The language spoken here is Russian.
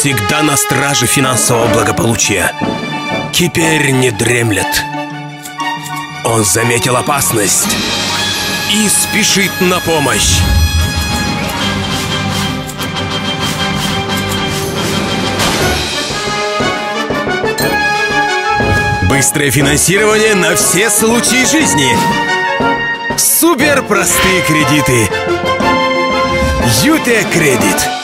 всегда на страже финансового благополучия, теперь не дремлет. Он заметил опасность и спешит на помощь. Быстрое финансирование на все случаи жизни. Супер простые кредиты. ЮТ Кредит.